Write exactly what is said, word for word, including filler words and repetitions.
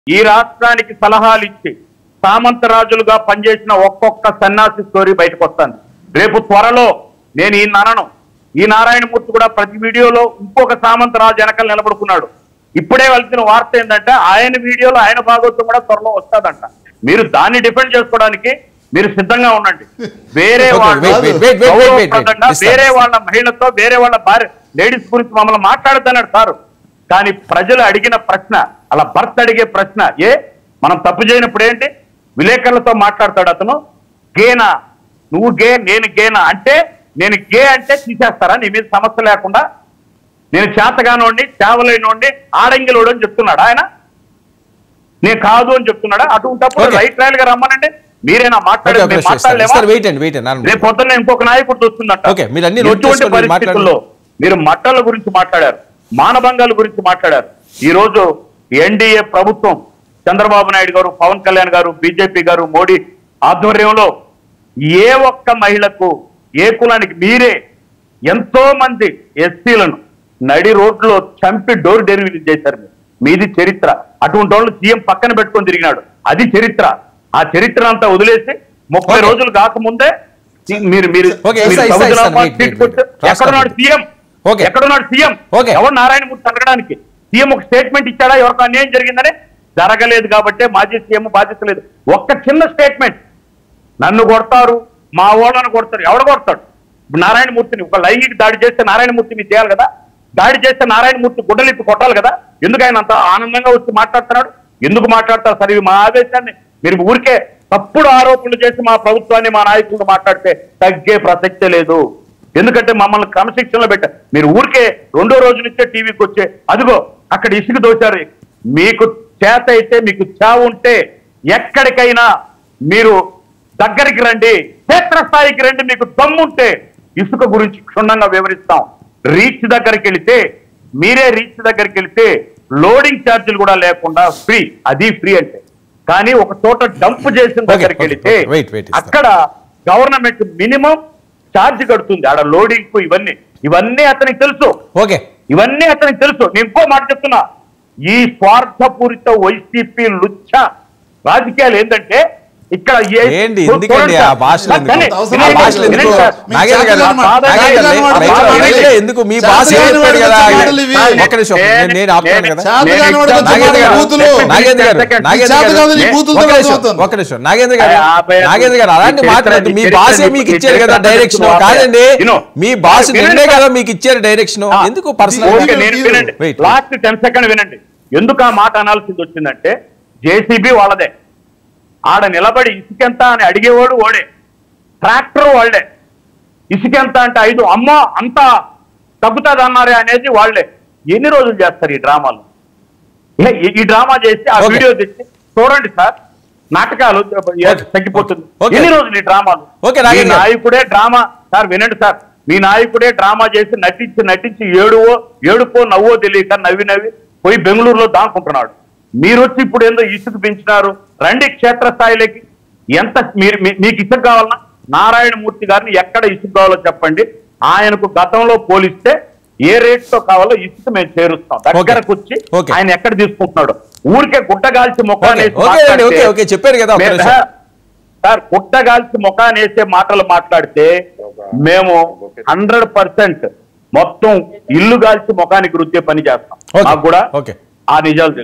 ఈ రాష్ట్రానికి సలహాలు ఇచ్చి సామంతరాజులుగా పనిచేసిన ఒక్కొక్క సన్యాసి స్టోరీ బయటకు వస్తాను. రేపు త్వరలో నేను ఈ నరను ఈ నారాయణమూర్తి కూడా ప్రతి వీడియోలో ఇంకొక సామంతరాజు వెనకాల నిలబడుకున్నాడు. ఇప్పుడే వెళ్తున్న వార్త ఏంటంటే ఆయన వీడియోలో ఆయన భాగవతం కూడా త్వరలో వస్తాదంట. మీరు దాన్ని డిఫెండ్ చేసుకోవడానికి మీరు సిద్ధంగా ఉండండి. వేరే వాళ్ళ వేరే వాళ్ళ మహిళతో వేరే వాళ్ళ భార్య లేడీస్ గురించి మమ్మల్ని మాట్లాడుతున్నాడు సార్. కానీ ప్రజలు అడిగిన ప్రశ్న అలా భర్త అడిగే ప్రశ్న ఏ మనం తప్పు చేయనప్పుడు ఏంటి విలేకరులతో మాట్లాడతాడు అతను. గేనా నువ్వు గే నేను గేనా అంటే నేను గే అంటే తీసేస్తారా నీ మీద సమస్య లేకుండా? నేను చేతగానోడిని చేవలేనోడిని ఆడంగిలోడు అని చెప్తున్నాడు ఆయన. నేను కాదు అని చెప్తున్నాడా? అటువంటిప్పుడు రైట్ ట్రయల్ గా రమ్మనండి. మీరేనా మాట్లాడేది? రేపు పొద్దున్న ఇంకొక నాయకుడు చూస్తుందంట. ఎటువంటి పరిస్థితుల్లో మీరు మట్టల గురించి మాట్లాడారు, మానభంగాల గురించి మాట్లాడారు. ఈ రోజు ఎన్డీఏ ప్రభుత్వం చంద్రబాబు నాయుడు గారు, పవన్ కళ్యాణ్ గారు, బీజేపీ గారు, మోడీ ఆధ్వర్యంలో ఏ ఒక్క మహిళకు ఏ కులానికి మీరే ఎంతో మంది ఎస్సీలను నడి రోడ్లో చంపి డోర్ డెలివరీ చేశారు. మీది చరిత్ర. అటువంటి వాళ్ళు సీఎం పక్కన పెట్టుకొని తిరిగినాడు. అది చరిత్ర. ఆ చరిత్ర అంతా వదిలేసి ముప్పై రోజులు కాకముందే మీరు మీరు ఎక్కడున్నాడు సీఎం? ఎక్కడున్నాడు సీఎం? ఎవరు నారాయణమూర్తి అడగడానికి? సీఎం ఒక స్టేట్మెంట్ ఇచ్చాడా ఎవరికి అన్యాయం జరిగిందని? జరగలేదు కాబట్టి మాజీ సీఎం బాధ్యత లేదు. ఒక్క చిన్న స్టేట్మెంట్, నన్ను కొడతారు మా ఓళ్ళను కొడతారు. ఎవడు కొడతాడు? నారాయణమూర్తిని ఒక లైంగిక దాడి చేస్తే నారాయణమూర్తి మీరు చేయాలి కదా. దాడి చేస్తే నారాయణమూర్తి గుడ్డలిప్పి కొట్టాలి కదా. ఎందుకు ఆయన అంత ఆనందంగా వచ్చి మాట్లాడుతున్నాడు? ఎందుకు మాట్లాడతారు సార్? ఇవి మా ఆదేశాన్ని మీరు ఊరికే తప్పుడు ఆరోపణలు చేసి మా ప్రభుత్వాన్ని మా నాయకులను మాట్లాడితే తగ్గే ప్రసక్తే లేదు. ఎందుకంటే మమ్మల్ని క్రమశిక్షణలో పెట్టారు. మీరు ఊరికే రెండో రోజు నుంచే టీవీకి వచ్చే అదిగో అక్కడ ఇసుక దోశారు. మీకు చేత అయితే మీకు చావు ఉంటే ఎక్కడికైనా మీరు దగ్గరికి రండి, క్షేత్రస్థాయికి రండి. మీకు దమ్ముంటే ఇసుక గురించి క్షుణ్ణంగా వివరిస్తాం. రీచ్ దగ్గరికి వెళితే మీరే రీచ్ దగ్గరికి వెళితే లోడింగ్ ఛార్జీలు కూడా లేకుండా ఫ్రీ. అది ఫ్రీ అంటే. కానీ ఒక చోట డంప్ చేసిన దగ్గరికి వెళితే అక్కడ గవర్నమెంట్ మినిమం ఛార్జ్ కడుతుంది. ఆడ లోడింగ్ ఇవన్నీ ఇవన్నీ అతనికి తెలుసు. ఇవన్నీ అతనికి తెలుసు. నేను ఇంకో మాట చెప్తున్నా, ఈ స్వార్థపూరిత వైసీపీ లుచ్చ రాజకీయాలు ఏంటంటే ఇక్కడ ఎందుకు మీ భాష ఒక నిమిషం నాగేంద్ర గారు నాగేంద్ర గారు అలాంటి మాట్లాడదు. మీ భాష మీకు ఇచ్చారు కదా డైరెక్షన్. కాదండి, మీ భాష నిన్నే కదా మీకు ఇచ్చారు డైరెక్షన్. ఎందుకు పర్సనల్ లాస్ట్ టెన్ సెకండ్ వినండి. ఎందుకు ఆ మాట అనాల్సింది వచ్చిందంటే జేసీబీ వాళ్ళదే. ఆడ నిలబడి ఇసుకెంత అని అడిగేవాడు ఓడే, ట్రాక్టర్ వాళ్ళే. ఇసుకెంత అంటే ఐదు అమ్మో అంతా తగ్గుతుంది అన్నారే అనేది వాళ్ళే. ఎన్ని రోజులు చేస్తారు ఈ డ్రామాలు? ఈ డ్రామా చేసి ఆ వీడియో తెచ్చి చూడండి సార్, నాటకాలు తగ్గిపోతుంది. ఎన్ని రోజులు ఈ డ్రామాలు? మీ నాయకుడే డ్రామా సార్, వినండి సార్, మీ నాయకుడే డ్రామా చేసి నటించి నటించి ఏడువో ఏడుపో నవ్వో తెలియక నవ్వి నవ్వి పోయి బెంగళూరులో దాక్కుంటున్నాడు. మీరు వచ్చి ఇప్పుడు ఏందో ఇసుక పెంచినారు, రండి క్షేత్రస్థాయిలోకి. ఎంత మీరు మీకు ఇసుక కావాలన్నా నారాయణమూర్తి గారిని ఎక్కడ ఇసుక కావాలో చెప్పండి. ఆయనకు గతంలో పోలిస్తే ఏ రేట్ తో కావాలో ఇసుక మేము చేరుస్తాం. దగ్గరకు వచ్చి ఆయన ఎక్కడ తీసుకుంటున్నాడు? ఊరికే గుట్టగాల్చి ముఖాన్ని చెప్పారు కదా సార్, గుట్టగాల్చి ముఖాన్ని వేసే మాటలు మాట్లాడితే మేము హండ్రెడ్ పర్సెంట్ మొత్తం ఇల్లు గాల్చి ముఖానికి రుద్దే పని చేస్తాం. మాకు కూడా ఆ నిజాలు